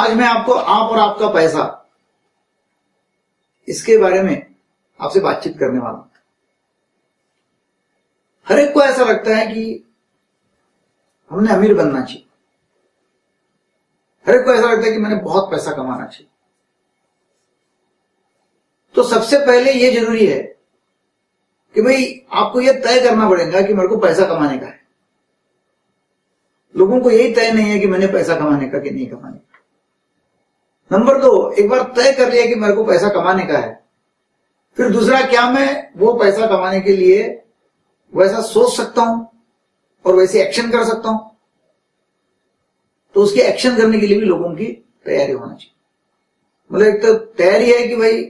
आज मैं आपको आप और आपका पैसा इसके बारे में आपसे बातचीत करने वाला हूं। हर एक को ऐसा लगता है कि हमने अमीर बनना चाहिए। हर एक को ऐसा लगता है कि मैंने बहुत पैसा कमाना चाहिए। तो सबसे पहले यह जरूरी है कि भाई आपको यह तय करना पड़ेगा कि मेरे को पैसा कमाने का है। लोगों को यही तय नहीं है कि मैंने पैसा कमाने का कि नहीं कमाने का। नंबर 2, एक बार तय कर लिया कि मेरे को पैसा कमाने का है, फिर दूसरा, क्या मैं वो पैसा कमाने के लिए वैसा सोच सकता हूं और वैसे एक्शन कर सकता हूं। तो उसके एक्शन करने के लिए भी लोगों की तैयारी होना चाहिए। मतलब एक तो तैयारी है कि भाई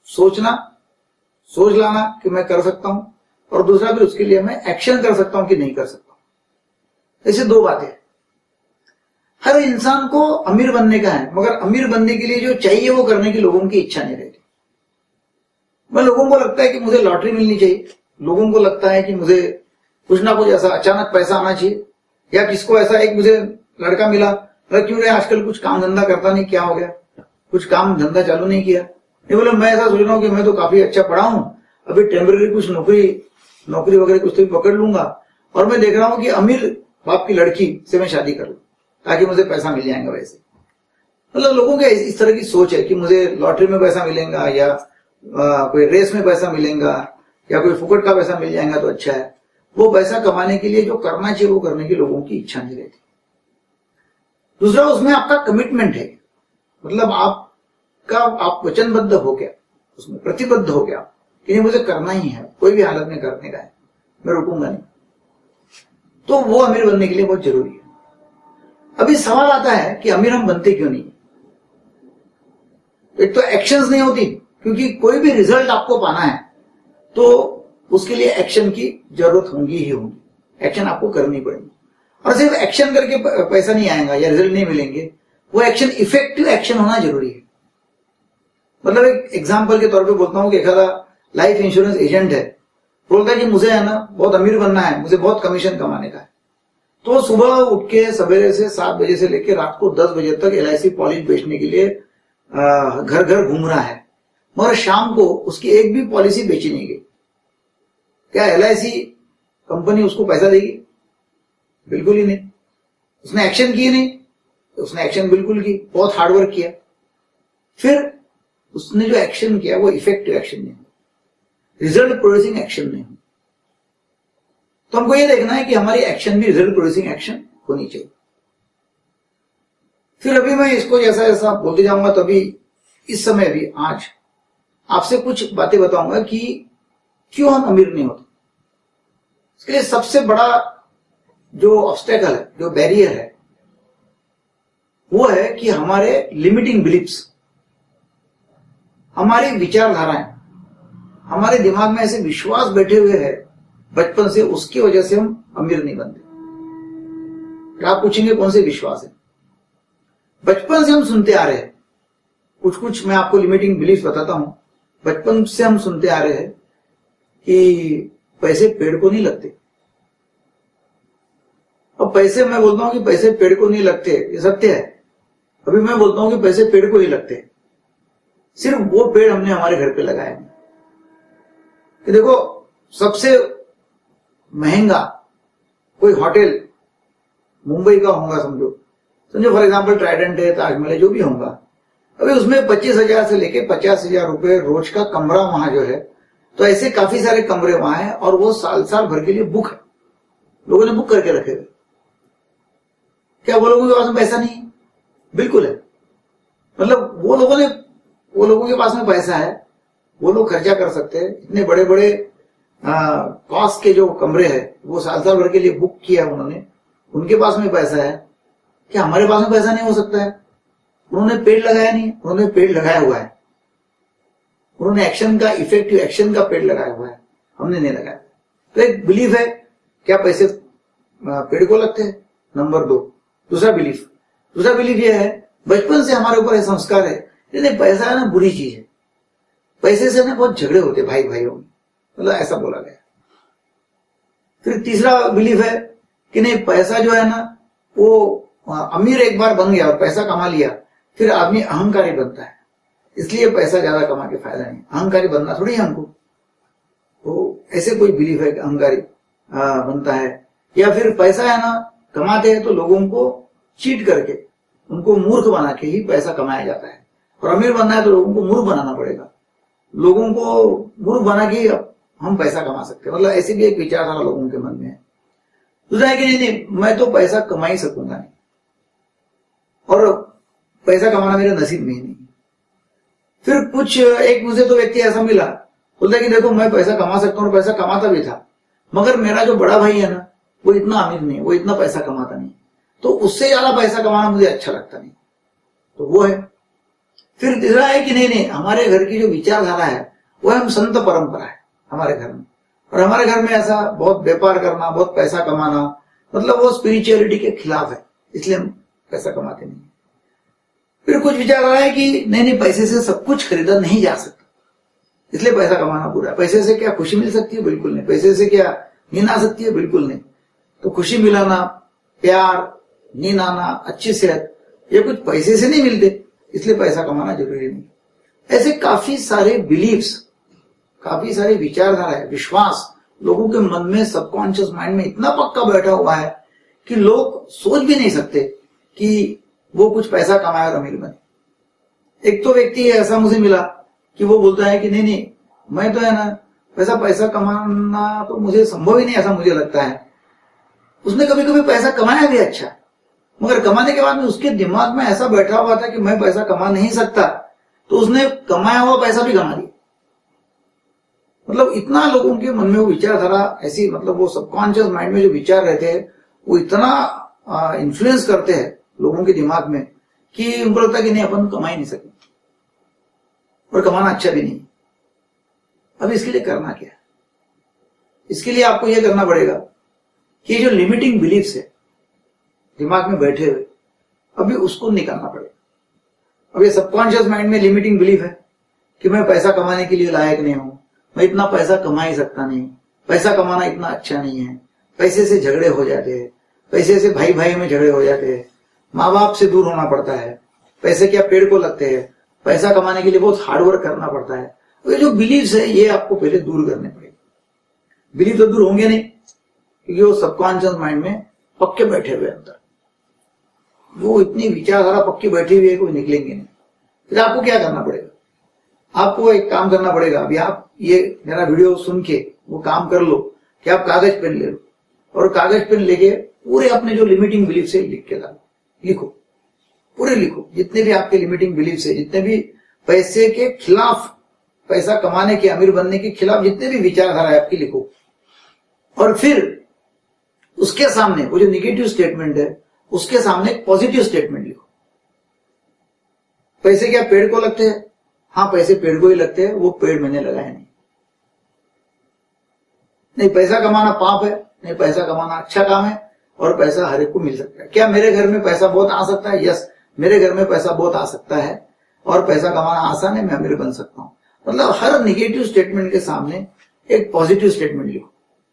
सोच लाना कि मैं कर सकता हूं, और दूसरा भी उसके लिए मैं एक्शन कर सकता हूं कि नहीं कर सकता हूं। ऐसे दो बातें। हर इंसान को अमीर बनने का है, मगर अमीर बनने के लिए जो चाहिए वो करने की लोगों की इच्छा नहीं रहती। लोगों को लगता है कि मुझे लॉटरी मिलनी चाहिए, लोगों को लगता है कि मुझे कुछ ना कुछ ऐसा अचानक पैसा आना चाहिए, या किसको ऐसा एक मुझे लड़का मिला, क्यों रे आजकल कुछ काम धंधा करता नहीं, क्या हो गया, कुछ काम धंधा चालू नहीं किया। ये बोले मैं ऐसा सोच रहा हूं कि मैं तो काफी अच्छा पढ़ा हूं, अभी टेम्पररी कुछ नौकरी वगैरह कुछ तो पकड़ लूंगा, और मैं देख रहा हूं कि अमीर बाप की लड़की से मैं शादी कर लूं ताकि मुझे पैसा मिल जाएगा वैसे। मतलब लोगों के इस तरह की सोच है कि मुझे लॉटरी में पैसा मिलेगा, या कोई रेस में पैसा मिलेगा, या कोई फुकट का पैसा मिल जाएगा तो अच्छा है। वो पैसा कमाने के लिए जो करना चाहिए वो करने की लोगों की इच्छा नहीं रहती। दूसरा, उसमें आपका कमिटमेंट है, मतलब आप वचनबद्ध हो गया, उसमें प्रतिबद्ध हो गया कि मुझे करना ही है, कोई भी हालत में करने का है, मैं रुकूंगा नहीं। तो वो अमीर बनने के लिए बहुत जरूरी है। अभी सवाल आता है कि अमीर हम बनते क्यों नहीं। एक तो एक्शंस नहीं होती, क्योंकि कोई भी रिजल्ट आपको पाना है तो उसके लिए एक्शन की जरूरत होगी ही होगी, एक्शन आपको करनी पड़ेगी। और सिर्फ एक्शन करके पैसा नहीं आएगा या रिजल्ट नहीं मिलेंगे, वो एक्शन इफेक्टिव एक्शन होना जरूरी है। मतलब एक एग्जांपल के तौर पे बोलता हूं कि एक लाइफ इंश्योरेंस एजेंट है, बोलता है कि मुझे है ना बहुत अमीर बनना है, मुझे बहुत कमीशन कमाने का है। तो सुबह उठ के सवेरे से 7 बजे से लेकर रात को 10 बजे तक LIC पॉलिसी बेचने के लिए घर घर घूम रहा है, मगर शाम को उसकी एक भी पॉलिसी बेची नहीं गई। क्या LIC कंपनी उसको पैसा देगी? बिल्कुल ही नहीं। उसने एक्शन किए नहीं, उसने एक्शन बिल्कुल की, बहुत हार्डवर्क किया, फिर उसने जो एक्शन किया वो इफेक्टिव एक्शन नहीं, रिजल्ट प्रोड्यूसिंग एक्शन नहीं। तो हमको ये देखना है कि हमारी एक्शन भी रिजल्ट प्रोड्यूसिंग एक्शन होनी चाहिए। फिर अभी मैं इसको जैसा जैसा बोलते जाऊंगा, तो अभी इस समय भी आज आपसे कुछ बातें बताऊंगा कि क्यों हम अमीर नहीं होते। इसके लिए सबसे बड़ा जो ऑब्स्टेकल है, जो बैरियर है, वो है कि हमारे लिमिटिंग बिलीफ्स, हमारी विचारधाराएं, हमारे दिमाग में ऐसे विश्वास बैठे हुए हैं बचपन से, उसकी वजह से हम अमीर नहीं बनते। आप पूछेंगे कौन से विश्वास है? बचपन से हम सुनते आ रहे हैं कुछ मैं आपको लिमिटिंग बिलीफ बताता हूं। बचपन से हम सुनते आ रहे हैं कि पैसे पेड़ को नहीं लगते। अब पैसे, मैं बोलता हूं कि पैसे पेड़ को नहीं लगते, ये सत्य है। अभी मैं बोलता हूं कि पैसे पेड़ को ही लगते हैं, सिर्फ वो पेड़ हमने हमारे घर पे लगाए हैं। कि देखो, सबसे महंगा कोई होटल मुंबई का होगा, समझो फॉर एग्जांपल ट्राइडेंट है, ताजमहल है, जो भी होगा, अभी उसमें 25,000 से लेके 50,000 रुपए रोज का कमरा वहां जो है। तो ऐसे काफी सारे कमरे वहां हैं, और वो साल साल भर के लिए बुक है, लोगों ने बुक करके रखे हुए। क्या वो लोगों के पास में पैसा नहीं है? बिल्कुल है। मतलब वो लोगों के पास में पैसा है, वो लोग खर्चा कर सकते हैं। इतने बड़े बड़े कॉस्ट के जो कमरे हैं वो साल साल भर के लिए बुक किया उन्होंने, उनके पास में पैसा है। क्या हमारे पास में पैसा नहीं हो सकता है? उन्होंने पेड़ लगाया नहीं, उन्होंने पेड़ लगाया हुआ है। उन्होंने एक्शन का, इफेक्टिव एक्शन का पेड़ लगाया हुआ है, हमने नहीं लगाया। तो एक बिलीफ है, क्या पैसे पेड़ को लगते हैं? नंबर 2। दूसरा बिलीफ यह है, बचपन से हमारे ऊपर संस्कार है, नहीं पैसा है ना बुरी चीज है, पैसे से ना बहुत झगड़े होते भाई भाइयों में, मतलब ऐसा बोला गया। फिर तीसरा बिलीफ है कि नहीं, पैसा जो है ना वो अमीर एक बार बन गया और पैसा कमा लिया, फिर आदमी अहंकारी बनता है, इसलिए पैसा ज्यादा कमा के फायदा नहीं। अहंकारी बनना थोड़ी है हमको, तो ऐसे कोई बिलीफ है कि अहंकारी बनता है। या फिर पैसा है ना, कमाते हैं तो लोगों को चीट करके, उनको मूर्ख बना के ही पैसा कमाया जाता है। और अमीर बनना है तो लोगों को मूर्ख बनाना पड़ेगा, लोगों को मूर्ख बना के हम पैसा कमा सकते हैं। मतलब ऐसी भी एक विचारधारा लोगों के मन में है। दूसरा है कि नहीं, मैं तो पैसा कमा ही सकूंगा नहीं, और पैसा कमाना मेरे नसीब में ही नहीं। फिर कुछ एक मुझे तो व्यक्ति ऐसा मिला, बोलता है कि देखो मैं पैसा कमा सकता हूँ और पैसा कमाता भी था, मगर मेरा जो बड़ा भाई है ना वो इतना अमीर नहीं, वो इतना पैसा कमाता नहीं, तो उससे ज्यादा पैसा कमाना मुझे अच्छा लगता नहीं, तो वो है। फिर तीसरा है कि नहीं, हमारे घर की जो विचारधारा है वो हम संत परंपरा है हमारे घर में, और हमारे घर में ऐसा बहुत व्यापार करना, बहुत पैसा कमाना, मतलब वो स्पिरिचुअलिटी के खिलाफ है, इसलिए हम पैसा कमाते नहीं। फिर कुछ विचार आ रहा है कि नहीं, पैसे से सब कुछ खरीदा नहीं जा सकता, इसलिए पैसा कमाना बुरा है। पैसे से क्या खुशी मिल सकती है? बिल्कुल नहीं। पैसे से क्या नींद आ सकती है? बिल्कुल नहीं। तो खुशी मिलाना, प्यार, नींद आना, अच्छी सेहत, ये कुछ पैसे से नहीं मिलते, इसलिए पैसा कमाना जरूरी नहीं। ऐसे काफी सारे बिलीव्स, काफी सारी विचारधारा है, विश्वास लोगों के मन में, सबकॉन्शियस माइंड में इतना पक्का बैठा हुआ है कि लोग सोच भी नहीं सकते कि वो कुछ पैसा कमाए और अमीर बने। एक तो व्यक्ति ऐसा मुझे मिला कि वो बोलता है कि नहीं, मैं तो है ना पैसा कमाना तो मुझे संभव ही नहीं, ऐसा मुझे लगता है। उसने कभी कभी पैसा कमाया भी अच्छा, मगर कमाने के बाद में उसके दिमाग में ऐसा बैठा हुआ था कि मैं पैसा कमा नहीं सकता, तो उसने कमाया हुआ पैसा भी कमा लिया। मतलब इतना लोगों के मन में वो विचारधारा ऐसी, मतलब वो सबकॉन्शियस माइंड में जो विचार रहते हैं वो इतना इन्फ्लुएंस करते हैं लोगों के दिमाग में कि उनको लगता है कि नहीं, अपन कमा ही नहीं सकते और कमाना अच्छा भी नहीं। अब इसके लिए करना क्या है? इसके लिए आपको यह करना पड़ेगा कि जो लिमिटिंग बिलीफ्स है दिमाग में बैठे हुए, अभी उसको निकालना पड़ेगा। अब ये सबकॉन्शियस माइंड में लिमिटिंग बिलीफ है कि मैं पैसा कमाने के लिए लायक नहीं हूं, मैं इतना पैसा कमा ही सकता नहीं, पैसा कमाना इतना अच्छा नहीं है, पैसे से झगड़े हो जाते हैं, पैसे से भाई भाई में झगड़े हो जाते हैं, माँ बाप से दूर होना पड़ता है, पैसे क्या पेड़ को लगते हैं, पैसा कमाने के लिए बहुत हार्डवर्क करना पड़ता है। तो ये जो बिलीव्स है ये आपको पहले दूर करने पड़ेगा। बिलीव तो दूर होंगे नहीं, क्योंकि वो सबकॉन्शियस माइंड में पक्के बैठे हुए अंदर, वो इतनी विचारधारा पक्की बैठी हुई है कोई निकलेंगे नहीं। फिर आपको क्या करना पड़ेगा? आपको एक काम करना पड़ेगा। अभी आप ये मेरा वीडियो सुन के वो काम कर लो कि आप कागज पेन ले लो, और कागज पेन लेके पूरे अपने जो लिमिटिंग बिलीफ से लिख के डालो, लिखो, पूरे लिखो, जितने भी आपके लिमिटिंग बिलीफ है, जितने भी पैसे के खिलाफ, पैसा कमाने के, अमीर बनने के खिलाफ जितने भी विचारधारा है आपकी, लिखो। और फिर उसके सामने वो जो निगेटिव स्टेटमेंट है उसके सामने एक पॉजिटिव स्टेटमेंट लिखो। पैसे क्या पेड़ को लगते हैं? हाँ, पैसे पेड़ को ही लगते हैं, वो पेड़ मैंने लगाए नहीं। नहीं, पैसा कमाना पाप है, नहीं, पैसा कमाना अच्छा काम है और पैसा हर एक को मिल सकता है। क्या मेरे घर में पैसा बहुत आ सकता है? यस, मेरे घर में पैसा बहुत आ सकता है और पैसा कमाना आसान है, मैं अमीर बन सकता हूं। मतलब हर निगेटिव स्टेटमेंट के सामने एक पॉजिटिव स्टेटमेंट लिखो,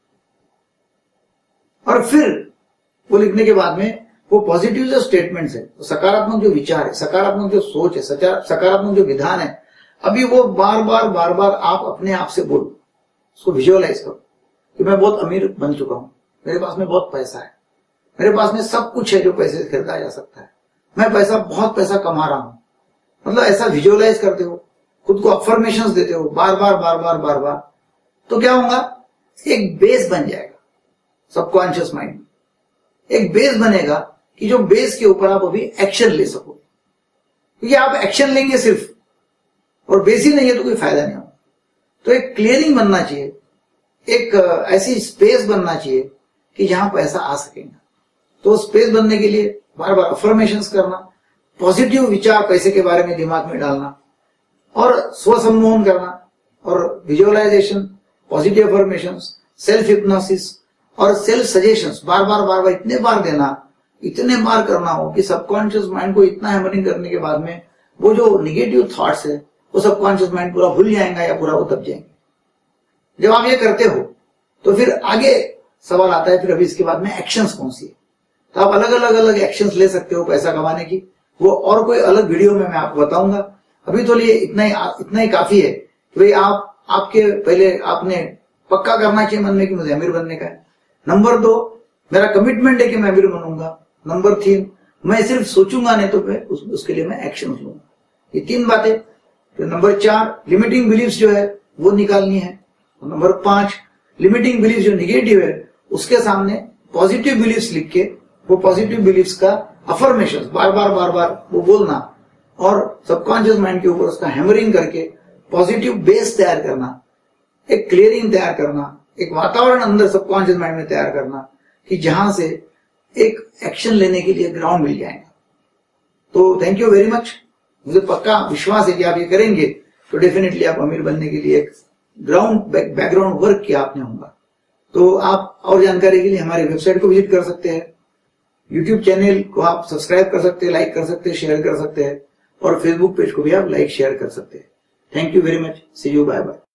और फिर वो लिखने के बाद में वो पॉजिटिव जो स्टेटमेंट्स है, सकारात्मक जो विचार है, सकारात्मक जो सोच है, सकारात्मक जो विधान है, अभी वो बार बार आप अपने आप से बोलो, उसको विजुअलाइज करो कि मैं बहुत अमीर बन चुका हूं, मेरे पास में बहुत पैसा है, मेरे पास में सब कुछ है जो पैसे से खरीदा जा सकता है, मैं बहुत पैसा कमा रहा हूं। मतलब ऐसा विजुअलाइज करते हो, खुद को अफर्मेशंस देते हो बार बार, तो क्या होगा? एक बेस बन जाएगा सबकॉन्शियस माइंड में, एक बेस बनेगा कि जो बेस के ऊपर आप अभी एक्शन ले सको। क्योंकि आप एक्शन लेंगे सिर्फ और बेस ही नहीं है तो कोई फायदा नहीं होगा। तो एक क्लियरिंग बनना चाहिए, एक ऐसी स्पेस बनना चाहिए कि जहां पैसा आ सकेगा। तो स्पेस बनने के लिए बार बार अफर्मेशंस करना, पॉजिटिव विचार पैसे के बारे में दिमाग में डालना, और स्वसम्मोहन करना, और visualisation, positive affirmations, self hypnosis और सेल्फ सजेशंस बार बार इतने बार देना, इतने बार करना हो कि सबकॉन्शियस माइंड को इतना हैमरिंग करने के बाद में वो जो निगेटिव थॉट्स है वो सबकॉन्शियस माइंड पूरा भूल जाएगा या पूरा वो दब जाएंगे। जब आप ये करते हो तो फिर आगे सवाल आता है, फिर अभी इसके बाद में एक्शंस कौन सी है? तो आप अलग अलग एक्शंस ले सकते हो पैसा कमाने की, वो और कोई अलग वीडियो में मैं आपको बताऊंगा। अभी तो लिए इतना ही काफी है कि भाई आपके पहले आपने पक्का करना चाहिए मन में कि मुझे अमीर बनने का है। नंबर 2, मेरा कमिटमेंट है कि मैं अमीर बनूंगा। नंबर 3, मैं सिर्फ सोचूंगा नहीं तो उसके लिए मैं एक्शन लूंगा। ये 3 बातें। तो नंबर 4, लिमिटिंग बिलीफ्स जो है वो निकालनी है। नंबर 5, लिमिटिंग बिलीफ जो निगेटिव है उसके सामने पॉजिटिव बिलीफ्स लिख के वो पॉजिटिव बिलीफ्स का अफर्मेशन बार बार वो बोलना और सबकॉन्शियस माइंड के ऊपर उसका हैमरिंग करके पॉजिटिव बेस तैयार करना, एक क्लियरिंग तैयार करना, एक वातावरण अंदर सबकॉन्शियस माइंड में तैयार करना कि जहां से एक एक्शन लेने के लिए ग्राउंड मिल जाएगा। तो थैंक यू वेरी मच। मुझे पक्का विश्वास है कि आप ये करेंगे तो डेफिनेटली आप अमीर बनने के लिए एक बैकग्राउंड वर्क किया आपने होगा। तो आप और जानकारी के लिए हमारी वेबसाइट को विजिट कर सकते हैं, यूट्यूब चैनल को आप सब्सक्राइब कर सकते हैं, लाइक कर सकते हैं, शेयर कर सकते हैं और फेसबुक पेज को भी आप लाइक शेयर कर सकते हैं। Thank you very much. See you, bye bye.